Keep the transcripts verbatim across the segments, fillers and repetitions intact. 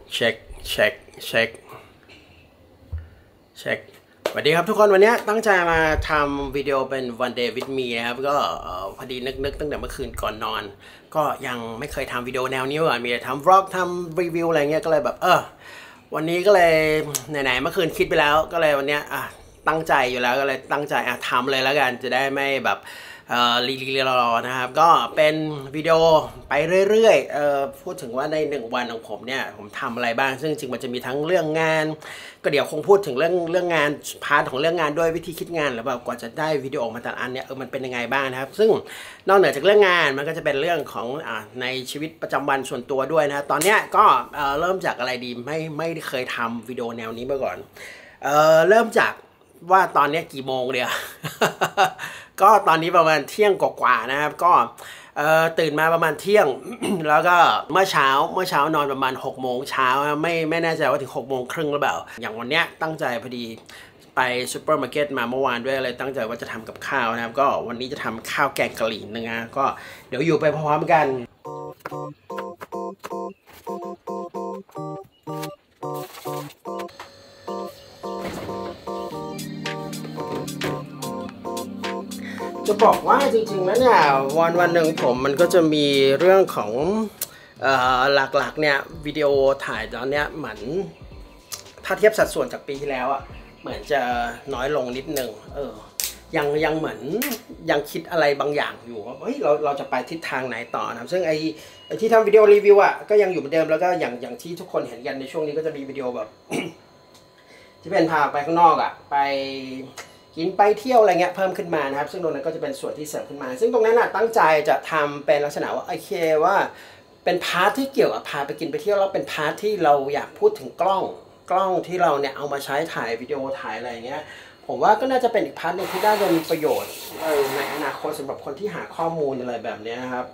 เช็คเช็คเช็คเช็คสวัสดีครับทุกคนวันนี้ตั้งใจมาทำวิดีโอเป็น one day with me นะครับก็พอดีนึกๆตั้งแต่เมื่อคืนก่อนนอนก็ยังไม่เคยทำวิดีโอแนวนี้อ่ะมีแต่ทำ vlog ทำรีวิวอะไรเงี้ยก็เลยแบบเออวันนี้ก็เลยไหนๆเมื่อคืนคิดไปแล้วก็เลยวันนี้อ่ะตั้งใจอยู่แล้วก็เลยตั้งใจอ่ะทำเลยแล้วกันจะได้ไม่แบบเอ่อรีๆรอๆนะครับก็เป็นวิดีโอไปเรื่อยๆเอ่อพูดถึงว่าในหนึ่งวันของผมเนี่ยผมทำอะไรบ้างซึ่งจริงมันจะมีทั้งเรื่องงานก็เดี๋ยวคงพูดถึงเรื่องเรื่องงานพาร์ทของเรื่องงานด้วยวิธีคิดงานหรือแบบกว่าจะได้วิดีโอมาแต่ละอันเนี่ยเออมันเป็นยังไงบ้างนะครับซึ่งนอกเหนือจากเรื่องงานมันก็จะเป็นเรื่องของอ่าในชีวิตประจำวันส่วนตัวด้วยนะตอนเนี้ยก็เอ่อเริ่มจากอะไรดีไม่ไม่เคยทำวิดีโอแนวนี้มาก่อนเอ่อเริ่มจากว่าตอนนี้กี่โมงเดียว ก็ตอนนี้ประมาณเที่ยงกว่าๆนะครับก็ตื่นมาประมาณเที่ยง แล้วก็เมื่อเช้าเมื่อเช้านอนประมาณหกโมงเช้าไม่ไม่แน่ใจว่าถึงหกโมงครึ่งหรือเปล่าอย่างวันเนี้ยตั้งใจพอดีไปซูเปอร์มาร์เก็ตมาเมื่อวานด้วยเลยตั้งใจว่าจะทำกับข้าวนะครับก็วันนี้จะทำข้าวแกงกะหรี่นึงนะก็เดี๋ยวอยู่ไปพร้อมๆกันจะบอกว่าจริงๆแล้วเนี่ยวันวันหนึ่งผมมันก็จะมีเรื่องของเอ่อหลักๆเนี่ยวิดีโอถ่ายตอนเนี้ยเหมือนถ้าเทียบสัดส่วนจากปีที่แล้วอะเหมือนจะน้อยลงนิดนึงเออยังยังเหมือนยังคิดอะไรบางอย่างอยู่ว่าเฮ้ยเราเราจะไปทิศทางไหนต่อนะซึ่งไอ้ไอ้ที่ทำวิดีโอรีวิวอะก็ยังอยู่เหมือนเดิมแล้วก็อย่างอย่างที่ทุกคนเห็นกันในช่วงนี้ก็จะมีวิดีโอแบบ ที่เป็นพาไปข้างนอกอะไปกินไปเที่ยวอะไรเงี้ยเพิ่มขึ้นมานะครับซึ่งตรงนั้นก็จะเป็นส่วนที่เสริมขึ้นมาซึ่งตรงนั้นน่ะตั้งใจจะทำเป็นลักษณะว่าโอเคว่าเป็นพาร์ทที่เกี่ยวกับพาไปกินไปเที่ยวแล้วเป็นพาร์ทที่เราอยากพูดถึงกล้องกล้องที่เราเนี่ยเอามาใช้ถ่ายวิดีโอถ่ายอะไรเงี้ยผมว่าก็น่าจะเป็นอีกพาร์ทนึงที่น่าจะมีประโยชน์ในอนาคตสำหรับคนที่หาข้อมูลอะไรแบบนี้นะครับ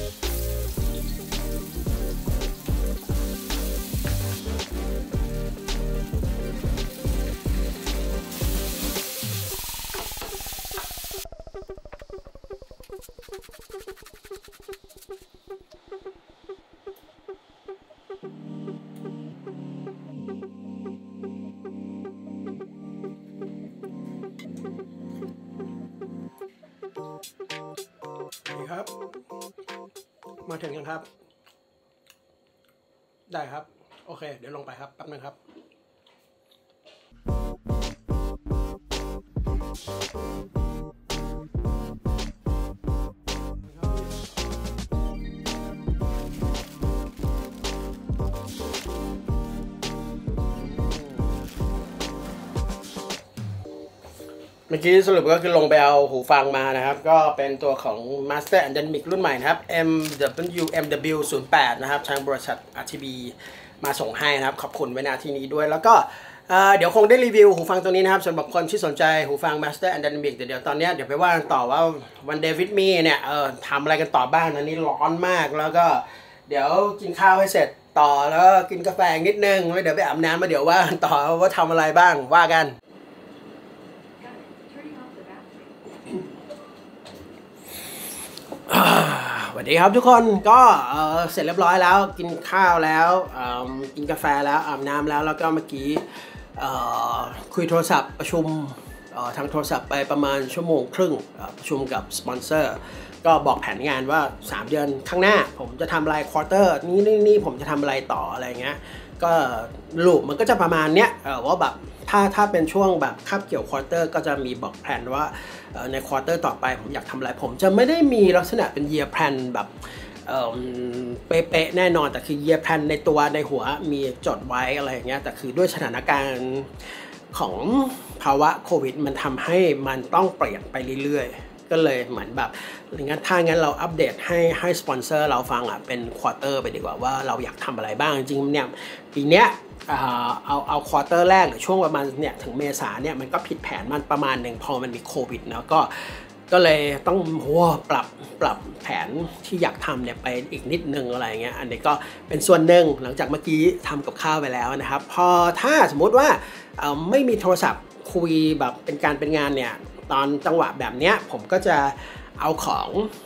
นี่ครับมาถึงยังครับได้ครับโอเคเดี๋ยวลงไปครับแป๊บนึงครับเมื่อกี้สรุปก็คือลงไปเอาหูฟังมานะครับก็เป็นตัวของ Master and Dynamic รุ่นใหม่นะครับ เอ็ม ดับเบิลยู เอ็ม ดับเบิลยู ศูนย์แปด นะครับทางบริษัท อาร์ ที บี มาส่งให้นะครับขอบคุณไว้ณที่นี้ด้วยแล้วก็เดี๋ยวคงได้รีวิวหูฟังตัวนี้นะครับสำหรับคนที่สนใจหูฟัง Master and Dynamic เดี๋ยวตอนนี้เดี๋ยวไปว่ากันต่อว่า One Day with Me เนี่ยเออทำอะไรกันต่อบ้างนะนี่ร้อนมากแล้วก็เดี๋ยวกินข้าวให้เสร็จต่อแล้วกินกาแฟนิดนึงแล้วเดี๋ยวไปอาบน้ำมาเดี๋ยวว่าต่อว่าทำอะไรบ้างว่ากันสวัสดีครับทุกคนก็เสร็จเรียบร้อยแล้วกินข้าวแล้วกินกาแฟแล้วอาบน้ำแล้วแล้วก็เมื่อกี้คุยโทรศัพท์ประชุมทางโทรศัพท์ไปประมาณชั่วโมงครึ่งประชุมกับสปอนเซอร์ก็บอกแผนงานว่าสามเดือนข้างหน้าผมจะทำอะไรควอเตอร์นี้นี่นี่ผมจะทำอะไรต่ออะไรเงี้ยก็รูปมันก็จะประมาณเนี้ยว่าแบบถ้าถ้าเป็นช่วงแบบคาบเกี่ยวควอเตอร์ก็จะมีบอกแผนว่าในควอเตอร์ต่อไปผมอยากทำอะไรผมจะไม่ได้มีลักษณะเป็น year plan แบบเป๊ะๆแน่นอนแต่คือ year plan ในตัวในหัวมีจดไว้อะไรอย่างเงี้ยแต่คือด้วยสถานการณ์ของภาวะโควิดมันทำให้มันต้องเปลี่ยนไปเรื่อยๆก็เลยเหมือนแบบงั้นถ้างั้นเราอัปเดตให้ให้สปอนเซอร์เราฟังอ่ะเป็นควอเตอร์ไปดีกว่าว่าเราอยากทำอะไรบ้างจริงๆเนี่ยปีเนี้ยเอาเอาควอเตอร์แรกหรือช่วงประมาณเนี่ยถึงเมษาเนี่ยมันก็ผิดแผนมันประมาณหนึ่งพอมันมีโควิดเนาะก็ก็เลยต้องโหปรับปรับแผนที่อยากทำเนี่ยไปอีกนิดนึงอะไรเงี้ยอันนี้ก็เป็นส่วนหนึ่งหลังจากเมื่อกี้ทำกับข้าวไปแล้วนะครับพอถ้าสมมุติว่าไม่มีโทรศัพท์คุยแบบเป็นการเป็นงานเนี่ยตอนจังหวะแบบเนี้ยผมก็จะเอาของ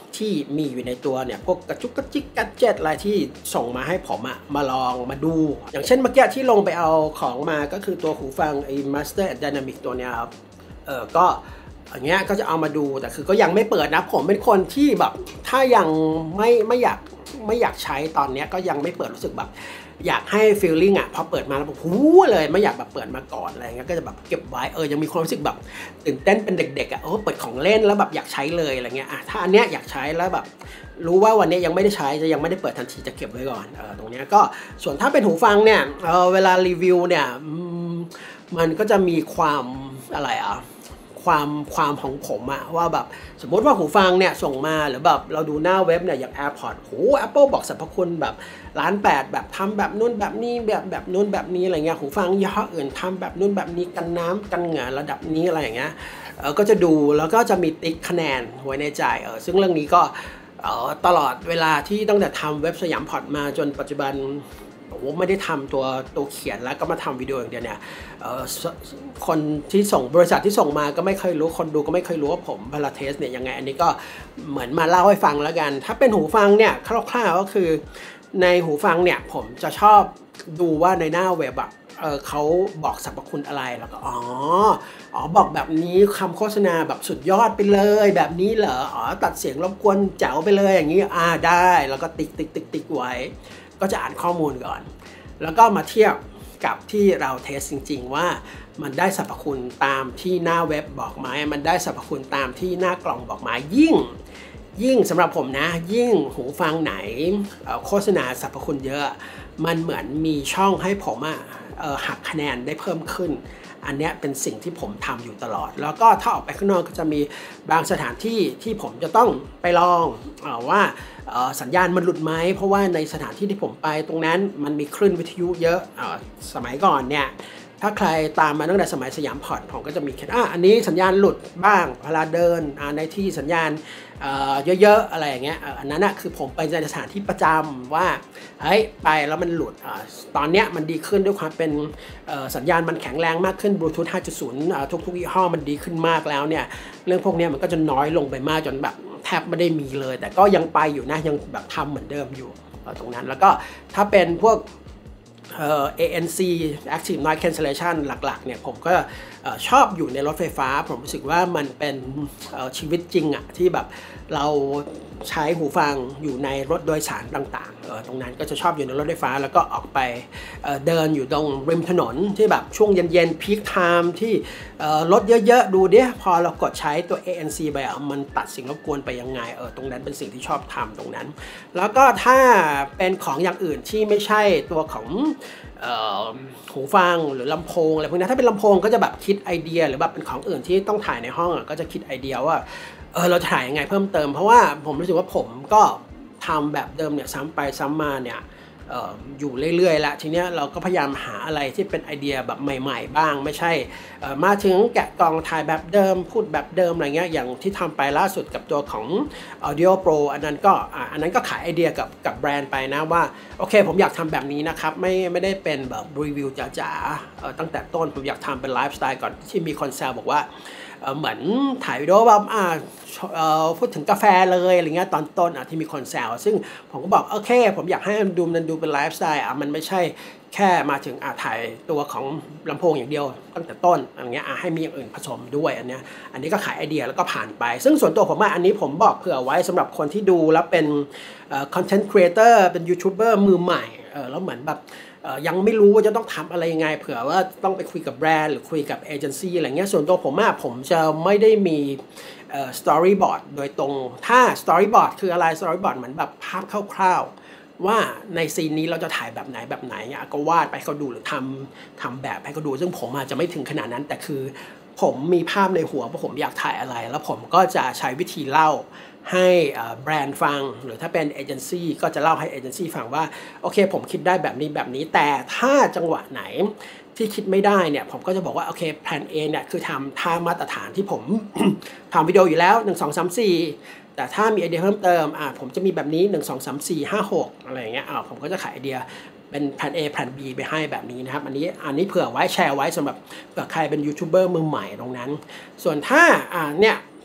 ที่มีอยู่ในตัวเนี่ยพวกกระจุกกระจิกกัดเจ็ตอะไรที่ส่งมาให้ผมอะมาลองมาดูอย่างเช่นเมื่อกี้ที่ลงไปเอาของมาก็คือตัวหูฟังไอ้ Master Dynamic ตัวเนี้ยครับเออก็อย่างเงี้ยก็จะเอามาดูแต่คือก็ยังไม่เปิดนะผมเป็นคนที่แบบถ้ายังไม่ไม่อยากไม่อยากใช้ตอนเนี้ยก็ยังไม่เปิดรู้สึกแบบอยากให้ฟีลลิ่งอ่ะพอเปิดมาแล้วแบบหูเลยไม่อยากแบบเปิดมาก่อนอะไรเงี้ยก็จะแบบเก็บไว้เออยังมีความรู้สึกแบบตื่นเต้นเป็นเด็กๆอ่ะเออเปิดของเล่นแล้วแบบอยากใช้เลยอะไรเงี้ยอ่ะถ้าอันเนี้ยอยากใช้แล้วแบบรู้ว่าวันนี้ยังไม่ได้ใช้จะยังไม่ได้เปิดทันทีจะเก็บไว้ก่อนเออตรงเนี้ยก็ส่วนถ้าเป็นหูฟังเนี่ยเออเวลารีวิวเนี่ยมันก็จะมีความอะไรอ่ะความความของผมอะว่าแบบสมมติว่าหูฟังเนี่ยส่งมาหรือแบบเราดูหน้าเว็บเนี่ยอย่าง AirPods โห Apple บอกสรรพคุณแบบล้านแปดแบบทำแบบนู่นแบบนี้แบบแบบนู่นแบบนี้อะไรเงี้ยหูฟังยี่ห้ออื่นทำแบบนู่นแบบนี้กันน้ำกันเหงื่อระดับนี้อะไรอย่างเงี้ยเออก็จะดูแล้วก็จะมีติ๊กคะแนนไว้ในใจเออซึ่งเรื่องนี้ก็เออตลอดเวลาที่ตั้งแต่ทำเว็บสยามพอดมาจนปัจจุบันผมไม่ได้ทำตัวตัวเขียนแล้วก็มาทำวิดีโออย่างเดียวเนี่ยคนที่ส่งบริษัทที่ส่งมาก็ไม่เคยรู้คนดูก็ไม่เคยรู้ว่าผมพาราเทสเนี่ยยังไงอันนี้ก็เหมือนมาเล่าให้ฟังแล้วกันถ้าเป็นหูฟังเนี่ยคร่าวๆก็คือในหูฟังเนี่ยผมจะชอบดูว่าในหน้าเว็บอะเออเขาบอกสรรพคุณอะไรแล้วก็อ๋ออ๋อบอกแบบนี้คำโฆษณาแบบสุดยอดไปเลยแบบนี้เหรออ๋อตัดเสียงรบกวนแจ๋วไปเลยอย่างนี้อ่าได้แล้วก็ติ๊กติ๊กติ๊กติ๊กไว้ก็จะอ่านข้อมูลก่อนแล้วก็มาเทียบกับที่เราเทสจริงๆว่ามันได้สรรพคุณตามที่หน้าเว็บบอกไหมมันได้สรรพคุณตามที่หน้ากล่องบอกไหมยิ่งยิ่งสำหรับผมนะยิ่งหูฟังไหนโฆษณาสรรพคุณเยอะมันเหมือนมีช่องให้ผมอะหักคะแนนได้เพิ่มขึ้นอันนี้เป็นสิ่งที่ผมทำอยู่ตลอดแล้วก็ถ้าออกไปข้างนอกก็จะมีบางสถานที่ที่ผมจะต้องไปลองเอ่อว่าเอ่อสัญญาณมันหลุดไหมเพราะว่าในสถานที่ที่ผมไปตรงนั้นมันมีคลื่นวิทยุเยอะเอ่อสมัยก่อนเนี่ยถ้าใครตามมาตั้งแต่สมัยสยามพอร์ตผมก็จะมีแค่อ่ะอันนี้สัญญาณหลุดบ้างเวลาเดินในที่สัญญาณเยอะๆอะไรอย่างเงี้ยอันนั้นอ่ะคือผมไปในสถานที่ประจำว่าเฮ้ยไปแล้วมันหลุดตอนเนี้ยมันดีขึ้นด้วยความเป็นสัญญาณมันแข็งแรงมากขึ้นบลูทูธ ห้าจุดศูนย์ ทุกๆยี่ห้อมันดีขึ้นมากแล้วเนี่ยเรื่องพวกนี้มันก็จะน้อยลงไปมากจนแบบแทบไม่ได้มีเลยแต่ก็ยังไปอยู่นะยังแบบทำเหมือนเดิมอยู่ตรงนั้นแล้วก็ถ้าเป็นพวกเอ่อ เอ เอ็น ซี Active Noise Cancellation หลักๆเนี่ยผมก็ชอบอยู่ในรถไฟฟ้าผมรู้สึกว่ามันเป็นชีวิตจริงอะที่แบบเราใช้หูฟังอยู่ในรถโดยสารต่างๆตรงนั้นก็จะชอบอยู่ในรถไฟฟ้าแล้วก็ออกไปเดินอยู่ตรงริมถนนที่แบบช่วงเย็นๆ Peak Time ที่รถเยอะๆดูดิพอเรากดใช้ตัว เอ เอ็น ซี ไปอ่ะมันตัดสิ่งรบกวนไปยังไงเออตรงนั้นเป็นสิ่งที่ชอบทำตรงนั้นแล้วก็ถ้าเป็นของอย่างอื่นที่ไม่ใช่ตัวของหูฟังหรือลำโพงอะไรพวกนี้ถ้าเป็นลำโพงก็จะแบบคิดไอเดียหรือแบบเป็นของอื่นที่ต้องถ่ายในห้องก็จะคิดไอเดียว่าเออเราถ่ายยังไงเพิ่มเติมเพราะว่าผมรู้สึกว่าผมก็ทำแบบเดิมเนี่ยซ้ำไปซ้ำมาเนี่ยอออยู่เรื่อยๆแล้วทีเนี้ยเราก็พยายามหาอะไรที่เป็นไอเดียแบบใหม่ๆบ้างไม่ใช่มาถึงแกะกล่องถ่ายแบบเดิมพูดแบบเดิมอะไรเงี้ยอย่างที่ทำไปล่าสุดกับตัวของ Audio Pro อันนั้นก็อันนั้นก็ขายไอเดียกับกับแบรนด์ไปนะว่าโอเคผมอยากทำแบบนี้นะครับไม่ไม่ได้เป็นแบบรีวิวจ๋าๆตั้งแต่ต้นผมอยากทำเป็นไลฟ์สไตล์ก่อนที่มีคอนเซปต์บอกว่าเหมือนถ่ายวิดีโอแบบพูดถึงกาแฟเลยอะไรเงี้ยตอนต้นที่มีคอนเซปต์ซึ่งผมก็บอกโอเคผมอยากให้มันดูมันดูเป็นไลฟ์สไตล์อ่ะมันไม่ใช่แค่มาถึงอ่ะถ่ายตัวของลำโพงอย่างเดียวตั้งแต่ต้นอย่างเงี้ยอ่ะให้มีอย่างอื่นผสมด้วยอันเนี้ยอันนี้ก็ขายไอเดียแล้วก็ผ่านไปซึ่งส่วนตัวผมว่าอันนี้ผมบอกเผื่อไว้สำหรับคนที่ดูแล้วเป็นคอนเทนต์ครีเอเตอร์เป็นยูทูบเบอร์มือใหม่แล้วเหมือนแบบยังไม่รู้ว่าจะต้องทำอะไรยังไงเผื่อว่าต้องไปคุยกับแบรนด์หรือคุยกับเอเจนซี่อะไรเงี้ยส่วนตัวผมอะผมจะไม่ได้มีสตอรี่บอร์ดโดยตรงถ้าสตอรี่บอร์ดคืออะไรสตอรี่บอร์ดเหมือนแบบภาพคร่าวๆว่าในซีนนี้เราจะถ่ายแบบไหนแบบไหนเนี่ยก็วาดไปให้เขาดูหรือทำทำแบบให้เขาดูซึ่งผมอาจจะไม่ถึงขนาดนั้นแต่คือผมมีภาพในหัวว่าผมอยากถ่ายอะไรแล้วผมก็จะใช้วิธีเล่าให้แบรนด์ฟังหรือถ้าเป็นเอเจนซี่ก็จะเล่าให้เอเจนซี่ฟังว่าโอเคผมคิดได้แบบนี้แบบนี้แต่ถ้าจังหวะไหนที่คิดไม่ได้เนี่ยผมก็จะบอกว่าโอเคแผน A เนี่ยคือทำท่ามาตรฐานที่ผม ทำวิดีโออยู่แล้วหนึ่ง สอง สาม สี่แต่ถ้ามีไอเดียเพิ่มเติมอ่าผมจะมีแบบนี้หนึ่ง สอง สาม สี่ ห้า หกอะไรอย่างเงี้ยอ่าผมก็จะขายไอเดียเป็นแผน A แผน B ไปให้แบบนี้นะครับอันนี้อันนี้เผื่อไว้แชร์ไว้สำหรับเผื่อใครเป็นยูทูบเบอร์มือใหม่ตรงนั้นส่วนถ้าอ่าเนี่ยพ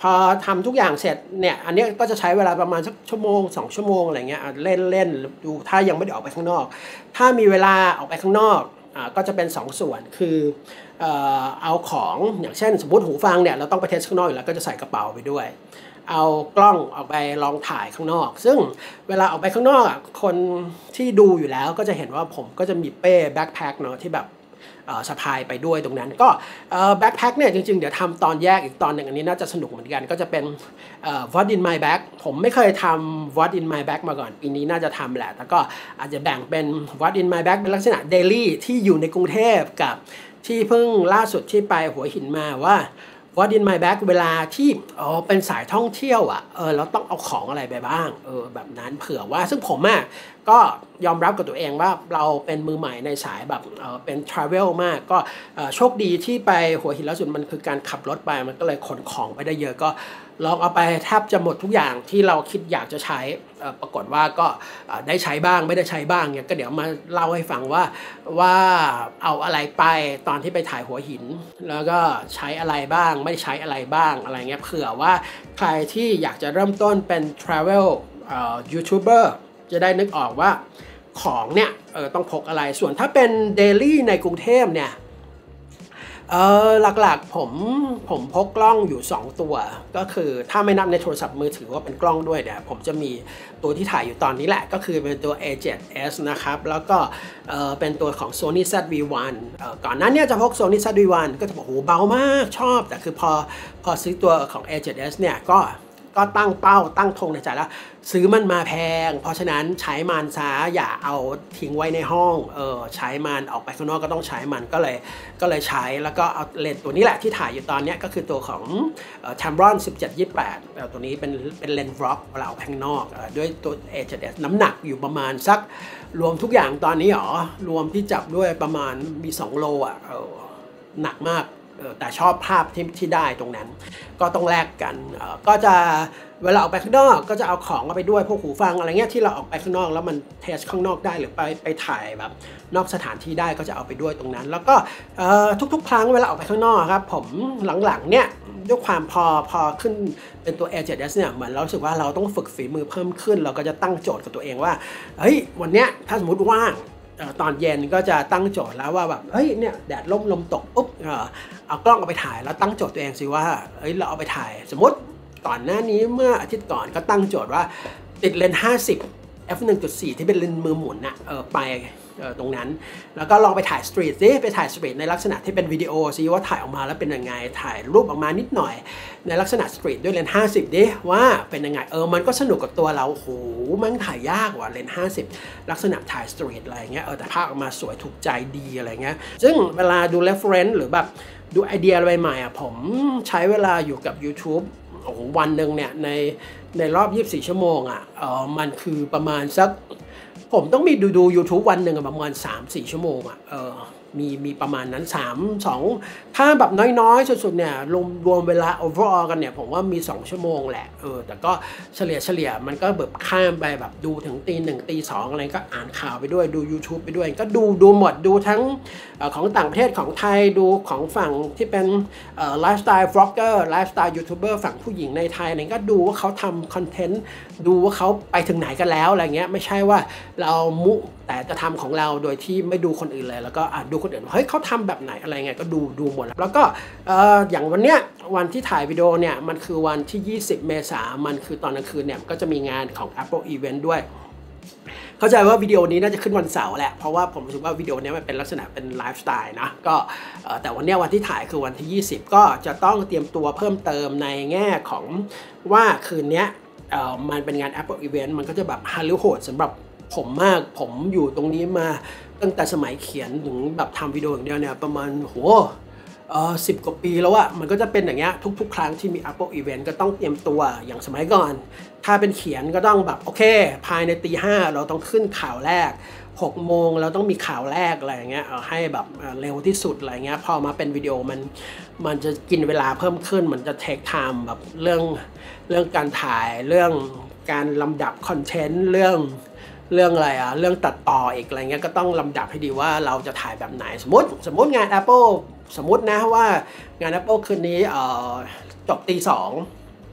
พอทำทุกอย่างเสร็จเนี่ยอันนี้ก็จะใช้เวลาประมาณสักชั่วโมงสองชั่วโมงอะไรเงี้ยเล่นเล่นดูถ้ายังไม่ได้ออกไปข้างนอกถ้ามีเวลาออกไปข้างนอกอ่าก็จะเป็นสองส่วนคือเอ่อเอาของอย่างเช่นสมมติหูฟังเนี่ยเราต้องไปเทสข้างนอกอยู่แล้วก็จะใส่กระเป๋าไปด้วยเอากล้องออกไปลองถ่ายข้างนอกซึ่งเวลาออกไปข้างนอกอ่ะคนที่ดูอยู่แล้วก็จะเห็นว่าผมก็จะมีเป้แบ็คแพ็คเนาะที่แบบสะพายไปด้วยตรงนั้นก็แบ็คแพ็คเนี่ยจริงๆเดี๋ยวทำตอนแยกอีกตอนหนึ่งอันนี้น่าจะสนุกเหมือนกันก็จะเป็น What in my bag ผมไม่เคยทำ What in my bag มาก่อนปีนี้น่าจะทำแหละแต่ก็อาจจะแบ่งเป็น What in my bag เป็นลักษณะ daily ที่อยู่ในกรุงเทพกับที่เพิ่งล่าสุดที่ไปหัวหินมาว่าWhat in my bag เวลาที่อ๋อเป็นสายท่องเที่ยวอ่ะเออเราต้องเอาของอะไรไปบ้างเออแบบนั้นเผื่อว่าซึ่งผมอ่ะก็ยอมรับกับตัวเองว่าเราเป็นมือใหม่ในสายแบบเออเป็น travel มากก็โชคดีที่ไปหัวหินล่าสุดมันคือการขับรถไปมันก็เลยขนของไปได้เยอะก็ลองเอาไปแทบจะหมดทุกอย่างที่เราคิดอยากจะใช้ปรากฏว่าก็ได้ใช้บ้างไม่ได้ใช้บ้างเนี่ยก็เดี๋ยวมาเล่าให้ฟังว่าว่าเอาอะไรไปตอนที่ไปถ่ายหัวหินแล้วก็ใช้อะไรบ้างไม่ใช้อะไรบ้างอะไรเงี้ยเผื่อว่าใครที่อยากจะเริ่มต้นเป็น travel ยูทูบเบอร์จะได้นึกออกว่าของเนี่ยเออต้องพกอะไรส่วนถ้าเป็น daily ในกรุงเทพเนี่ยเออหลักๆผมผมพกกล้องอยู่สองตัวก็คือถ้าไม่นับในโทรศัพท์มือถือว่าเป็นกล้องด้วยเนี่ยผมจะมีตัวที่ถ่ายอยู่ตอนนี้แหละก็คือเป็นตัว เอ เซเว่น เอส นะครับแล้วก็เออเป็นตัวของ Sony แซด วี วัน เออก่อนหน้านี้จะพก Sony แซด วี วัน ก็จะบอกโหเบามากชอบแต่คือพอพอซื้อตัวของ เอ เซเว่น เอส เนี่ยก็ก็ตั้งเป้าตั้งธงในใจแล้วซื้อมันมาแพงเพราะฉะนั้นใช้มันซะอย่าเอาทิ้งไว้ในห้องเออใช้มันออกไปข้างนอกก็ต้องใช้มันก็เลยก็เลยใช้แล้วก็เอาเลนส์ตัวนี้แหละที่ถ่ายอยู่ตอนนี้ก็คือตัวของ Tamron สิบเจ็ด ยี่สิบแปดตัวนี้เป็นเป็นเลนส์วล็อกเวลาออกข้างนอกด้วยตัว เอ เซเว่น เอส น้ำหนักอยู่ประมาณสักรวมทุกอย่างตอนนี้หรอรวมที่จับด้วยประมาณมีสองโลอ่ะหนักมากแต่ชอบภาพที่ที่ได้ตรงนั้นก็ต้องแลกกันก็จะเวลาออกไปข้างนอกก็จะเอาของเอาไปด้วยพวกหูฟังอะไรเงี้ยที่เราออกไปข้างนอกแล้วมันเทสข้างนอกได้หรือไปไปถ่ายแบบนอกสถานที่ได้ก็จะเอาไปด้วยตรงนั้นแล้วก็ทุกๆครั้งเวลาออกไปข้างนอกครับผมหลังๆเนี่ยด้วยความพอพอขึ้นเป็นตัว เอ เซเว่น เอส เนี่ยเหมือนเรารู้สึกว่าเราต้องฝึกฝีมือเพิ่มขึ้นเราก็จะตั้งโจทย์กับตัวเองว่าเฮ้ยวันเนี้ยถ้าสมมติว่างตอนเย็นก็จะตั้งโจทย์แล้วว่าแบบเฮ้ยเนี่ยแดดล่มลมตกปุ๊บเอากล้องเอาไปถ่ายแล้วตั้งโจทย์ตัวเองสิว่าเฮ้ยเราเอาไปถ่ายสมมติก่อนหน้านี้เมื่ออาทิตย์ก่อนก็ตั้งโจทย์ว่าติดเลนส์ห้าสิบ เอฟ หนึ่งจุดสี่ ที่เป็นเลนส์มือหมุนนะเออไปตรงนั้นแล้วก็ลองไปถ่ายสตรีทซิไปถ่ายสตรีทในลักษณะที่เป็นวิดีโอซิว่าถ่ายออกมาแล้วเป็นยังไงถ่ายรูปออกมานิดหน่อยในลักษณะสตรีทด้วยเลนส์ห้าสิบดิว่าเป็นยังไงเออมันก็สนุกกับตัวเราโหมันถ่ายยากว่ะเลนส์ห้าสิบลักษณะถ่ายสตรีทอะไรเงี้ยเออแต่ภาพออกมาสวยถูกใจดีอะไรเงี้ยซึ่งเวลาดู reference หรือแบบดูไอเดียอะไรใหม่อ่ะผมใช้เวลาอยู่กับ YouTube โอ้โหวันหนึ่งเนี่ยในในรอบยี่สิบสี่ชั่วโมงอ่ะเออมันคือประมาณสักผมต้องมีดูดู YouTube วันหนึ่งประมาณ สามถึงสี่ ชั่วโมงอ่ะเออมีมีประมาณนั้นสาม สองถ้าแบบน้อยๆสุดๆเนี่ยรวมรวมเวลา overall กันเนี่ยผมว่ามีสองชั่วโมงแหละเออแต่ก็เฉลี่ยเฉลี่ยมันก็แบบข้ามไปแบบดูถึงตีหนึ่งตีสองอะไรก็อ่านข่าวไปด้วยดู YouTube ไปด้วยก็ดูดูหมดดูทั้งของต่างประเทศของไทยดูของฝั่งที่เป็นไลฟ์สไตล์บล็อกเกอร์ไลฟ์สไตล์ยูทูบเบอร์ฝั่งผู้หญิงในไทยเนี่ยก็ดูว่าเขาทำคอนเทนต์ดูว่าเขาไปถึงไหนกันแล้วอะไรเงี้ยไม่ใช่ว่าเรามุแต่จะทำของเราโดยที่ไม่ดูคนอื่นเลยแล้วก็อ่านดูคนอื่นเฮ้ยเขาทำแบบไหนอะไรเงี้ยก็ดูดูหมดแล้วก็อย่างวันเนี้ยวันที่ถ่ายวิดีโอเนี่ยมันคือวันที่ยี่สิบเมษายนมันคือตอนกลางคืนเนี่ยก็จะมีงานของ Apple Event ด้วยเข้าใจว่าวิดีโอนี้น่าจะขึ้นวันเสาร์แหละเพราะว่าผมรู้สึกว่าวิดีโอนี้มันเป็นลักษณะเป็นไลฟ์สไตล์นะก็แต่วันนี้วันที่ถ่ายคือวันที่ยี่สิบก็จะต้องเตรียมตัวเพิ่มเติมในแง่ของว่าคืนนี้มันเป็นงาน Apple Event มันก็จะแบบฮาลิโหดสำหรับผมมากผมอยู่ตรงนี้มาตั้งแต่สมัยเขียนถึงแบบทำวิดีโออย่างเดียวเนี่ยประมาณโหเออสิบกว่าปีแล้วอะมันก็จะเป็นอย่างเงี้ยทุกๆครั้งที่มี Apple Event ก็ต้องเตรียมตัวอย่างสมัยก่อนถ้าเป็นเขียนก็ต้องแบบโอเคภายในตีห้าเราต้องขึ้นข่าวแรกหกโมงเราต้องมีข่าวแรกอะไรอย่างเงี้ยเอาให้แบบเร็วที่สุดอะไรเงี้ยพอมาเป็นวิดีโอมันมันจะกินเวลาเพิ่มขึ้นมันจะเทคไทม์แบบเรื่องเรื่องการถ่ายเรื่องการลำดับคอนเทนต์เรื่องเรื่องอะไรอะเรื่องตัดต่ออีกอะไรเงี้ยก็ต้องลำดับให้ดีว่าเราจะถ่ายแบบไหนสมมติสมมติงาน Apple สมมตินะว่างาน Apple คืนนี้เอ่อจบตีสอง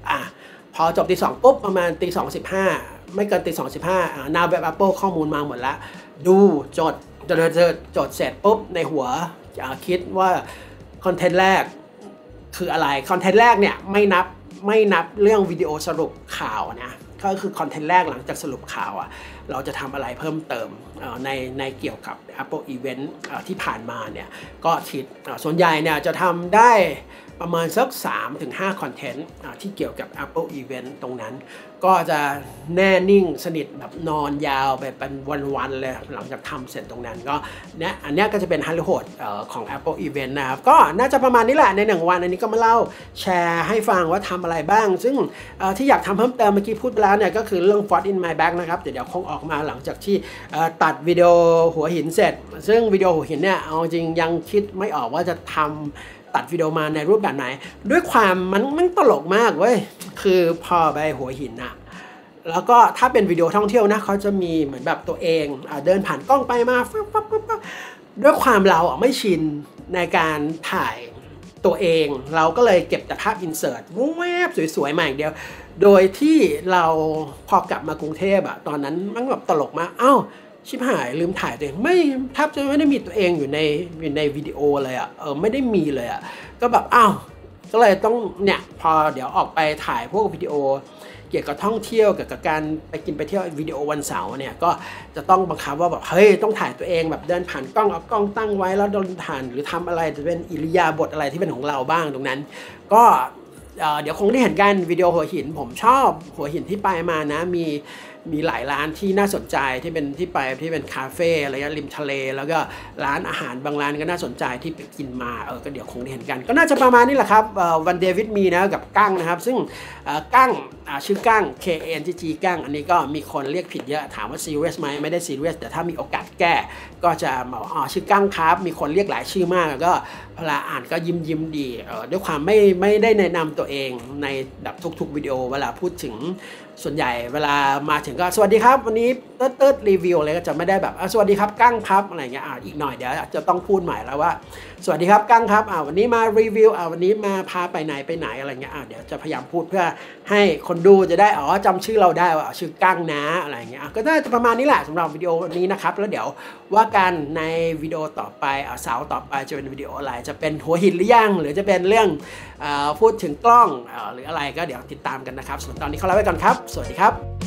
อ่ะพอจบตีสองปุ๊บประมาณตีสองสิบห้าไม่เกินตีสองสิบห้าอ่าหน้าเว็บ Apple ข้อมูลมาหมดแล้วดูจดจดจดจดเสร็จปุ๊บในหัวคิดว่าคอนเทนต์แรกคืออะไรคอนเทนต์แรกเนี่ยไม่นับไม่นับเรื่องวิดีโอสรุปข่าวนะก็คือคอนเทนต์แรกหลังจากสรุปข่าวอ่ะเราจะทำอะไรเพิ่มเติมในในเกี่ยวกับ Apple Event ที่ผ่านมาเนี่ยก็คิดส่วนใหญ่เนี่ยจะทำได้ประมาณสัก สามถึงห้า คอนเทนต์ที่เกี่ยวกับ Apple Event ตรงนั้นก็จะแน่นิ่งสนิทแบบนอนยาวไปเป็นวันๆเลยหลังจากทำเสร็จตรงนั้นก็เนี่ยอันนี้ก็จะเป็นฮัลโหลดของ Apple Event นะครับก็น่าจะประมาณนี้แหละในหนึ่งวันอันนี้ก็มาเล่าแชร์ให้ฟังว่าทำอะไรบ้างซึ่งที่อยากทำเพิ่มเติมเมื่อกี้พูดไปแล้วเนี่ยก็คือเรื่อง Ford in my bag นะครับเดี๋ยวคงออกมาหลังจากที่ตัดวิดีโอหัวหินเสร็จซึ่งวิดีโอหัวหินเนี่ยเอาจริงยังคิดไม่ออกว่าจะทำตัดวิดีโอมาในรูปแบบไหนด้วยความมันมันตลกมากเว้ยคือพอไปหัวหินอะแล้วก็ถ้าเป็นวิดีโอท่องเที่ยวนะเขาจะมีเหมือนแบบตัวเองเดินผ่านกล้องไปมาปั๊บปั๊บปั๊บด้วยความเราอ่ะไม่ชินในการถ่ายตัวเองเราก็เลยเก็บแต่ภาพอินเสิร์ตแวบสวยๆมาอย่างเดียวโดยที่เราพอกลับมากรุงเทพอะตอนนั้นมันแบบตลกมากเอ้าชิบหายลืมถ่ายตัวเองไม่แทบจะไม่ได้มีตัวเองอยู่ในอยู่ในวิดีโอเลยอ่ะเออไม่ได้มีเลยอ่ะก็แบบอ้าวก็เลยต้องเนี่ยพอเดี๋ยวออกไปถ่ายพวกวิดีโอเกี่ยวกับท่องเที่ยวเกี่ยวกับการไปกินไปเที่ยววิดีโอวันเสาร์เนี่ยก็จะต้องบังคับว่าแบบเฮ้ยต้องถ่ายตัวเองแบบเดินผ่านกล้องเอากล้องตั้งไว้แล้วเดินผ่านหรือทำอะไรจะเป็นอิริยาบถอะไรที่เป็นของเราบ้างตรงนั้นก็เดี๋ยวคงได้เห็นกันวิดีโอหัวหินผมชอบหัวหินที่ไปมานะมีมีหลายร้านที่น่าสนใจที่เป็นที่ไปที่เป็นคาเฟ่อะไรเงี้ยริมทะเลแล้วก็ร้านอาหารบางร้านก็น่าสนใจที่ไปกินมาเออก็เดี๋ยวคงได้เห็นกันก็น่าจะประมาณนี้แหละครับวันเดวิดมีนะกับกั้งนะครับซึ่งกั้งชื่อกั้ง K A N G G กั้งอันนี้ก็มีคนเรียกผิดเยอะถามว่าซีเรียสไหมไม่ได้ซีเรียสแต่ถ้ามีโอกาสแก้ก็จะบอกอ๋อชื่อกั้งครับมีคนเรียกหลายชื่อมากก็เวลาอ่านก็ยิ้มยิ้มดีด้วยความไม่ไม่ได้แนะนำตัวเองในแบบทุกๆวิดีโอเวลาพูดถึงส่วนใหญ่เวลามาถึงก็สวัสดีครับวันนี้เติร์ดเติร์ดรีวิวอะไรก็จะไม่ได้แบบสวัสดีครับกั้งครับอะไรเงี้ยอ่าอีกหน่อยเดี๋ยวจะต้องพูดใหม่แล้วว่าสวัสดีครับกั้งครับอ่าวันนี้มารีวิวอ่าวันนี้มาพาไปไหนไปไหนอะไรเงี้ยอ่าเดี๋ยวจะพยายามพูดเพื่อให้คนดูจะได้อ๋อจำชื่อเราได้ว่าชื่อกั้งนะอะไรเงี้ยก็น่าจะประมาณนี้แหละสำหรับวิดีโอนี้นะครับแล้วเดี๋ยวว่ากันในวิดีโอต่อไปอ่าเสาร์ต่อไปจะเป็นวิดีโออะไรจะเป็นหัวหินหรือยังหรือจะเป็นเรื่องอ่าพูดถึงกล้องอ่าหรืออะไรก็เดี๋ยวติดตามกันนะครับส่วนตอนนี้ขอลาไปก่อนครับสวัสดีครับ